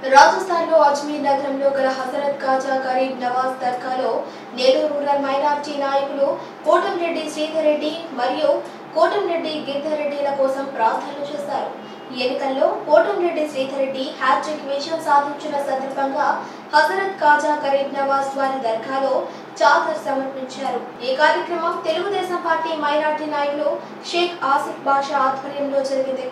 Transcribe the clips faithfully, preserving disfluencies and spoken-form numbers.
రాజస్థాన్లో అజ్మీర్ నగరంలో గల హజరత్ ఖాజా గరీబ్ నవాజ్ దర్గాలో నెల్లూరు రూరల్ మైనార్టీ నాయకులు కోటంరెడ్డి శ్రీధర్ రెడ్డి మరియు కోటంరెడ్డి గిరిధర్ రెడ్డిల కోసం ప్రార్థనలు చేశారు. ఈ ఎన్నికల్లో కోటంరెడ్డి శ్రీధర్ రెడ్డి హ్యాట్రిక్ విజయం సాధించిన సందర్భంగా హజరత్ ఖాజా గరీబ్ నవాజ్ వారి దర్గాలో చాదర్ సమర్పించారు. ఈ కార్యక్రమం తెలుగుదేశం పార్టీ మైనార్టీ నాయకులు షేక్ ఆసిఫ్ బాషా ఆధ్వర్యంలో జరిగింది.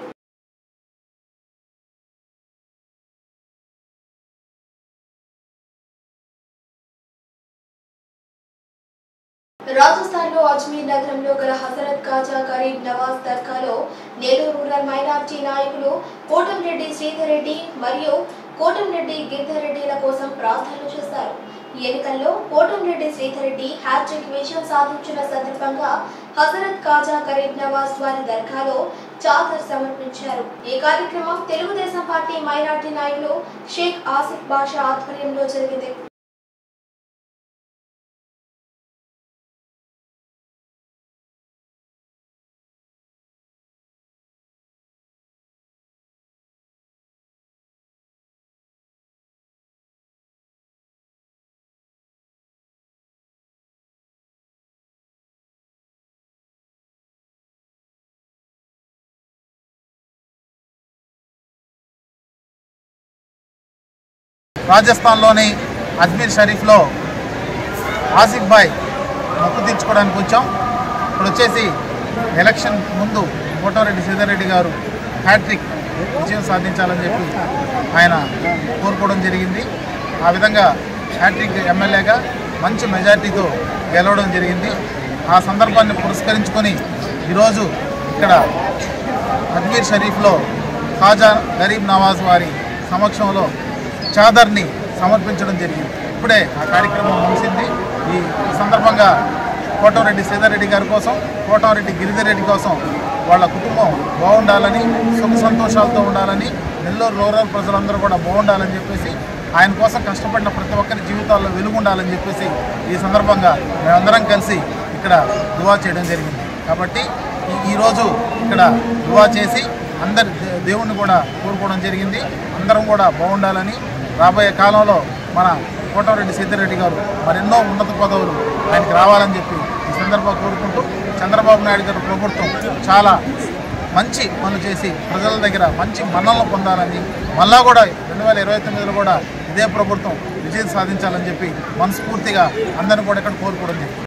రాజస్థాన్లో అజ్మీర్ నగరంలో గల హజరత్ ఖాజా గరీబ్ నవాజ్ దర్గాలో నెల్లూరు రూరల్ మైనార్టీ నాయకులు కోటంరెడ్డి శ్రీధర్ రెడ్డి మరియు కోటంరెడ్డి గిరిధర్ రెడ్డిల కోసం ప్రార్థనలు చేశారు. ఈ ఎన్నికల్లో కోటంరెడ్డి శ్రీధర్ రెడ్డి హ్యాట్రిక్ విజయం సాధించిన సందర్భంగా హజరత్ ఖాజా గరీబ్ నవాజ్ వారి దర్గాలో చాదర్ సమర్పించారు. ఈ కార్యక్రమం తెలుగుదేశం పార్టీ మైనార్టీ నాయకులు షేక్ ఆసిఫ్ బాషా ఆధ్వర్యంలో జరిగింది. రాజస్థాన్లోని అజ్మీర్ షరీఫ్లో ఆసిఫ్ భాయ్ మొక్కు తీర్చుకోవడానికి వచ్చాం. ఇప్పుడు వచ్చేసి ఎలక్షన్ ముందు కోటంరెడ్డి శ్రీధర్ రెడ్డి గారు హ్యాట్రిక్ విజయం సాధించాలని చెప్పి ఆయన కోరుకోవడం జరిగింది. ఆ విధంగా హ్యాట్రిక్ ఎమ్మెల్యేగా మంచి మెజార్టీతో గెలవడం జరిగింది. ఆ సందర్భాన్ని పురస్కరించుకొని ఈరోజు ఇక్కడ అజ్మీర్ షరీఫ్లో ఖాజా గరీబ్ నవాజ్ వారి సమక్షంలో చాదర్ని సమర్పించడం జరిగింది. ఇప్పుడే ఆ కార్యక్రమం ముగిసింది. ఈ సందర్భంగా కోటంరెడ్డి శ్రీధర్ రెడ్డి గారి కోసం, కోటంరెడ్డి గిరిధర్ రెడ్డి కోసం వాళ్ళ కుటుంబం బాగుండాలని, సుఖ సంతోషాలతో ఉండాలని, నెల్లూరు రూరల్ ప్రజలందరూ కూడా బాగుండాలని చెప్పేసి, ఆయన కోసం కష్టపడిన ప్రతి ఒక్కరి జీవితాల్లో వెలుగు ఉండాలని చెప్పేసి ఈ సందర్భంగా మేమందరం కలిసి ఇక్కడ దువా చేయడం జరిగింది. కాబట్టి ఈరోజు ఇక్కడ దువా చేసి అందరి దేవుణ్ణి కూడా కోరుకోవడం జరిగింది. అందరం కూడా బాగుండాలని, రాబోయే కాలంలో మన కోటంరెడ్డి శ్రీధర్ రెడ్డి గారు మరెన్నో ఉన్నత పదవులు ఆయనకి రావాలని చెప్పి ఈ సందర్భంగా కోరుకుంటూ, చంద్రబాబు నాయుడు గారి ప్రభుత్వం చాలా మంచి పనులు చేసి ప్రజల దగ్గర మంచి మన్ననలు పొందాలని, మళ్ళా కూడా రెండు వేల ఇరవై తొమ్మిదిలో కూడా ఇదే ప్రభుత్వం విజయం సాధించాలని చెప్పి మనస్ఫూర్తిగా అందరిని కూడా ఇక్కడ కోరుకోవడం జరిగింది.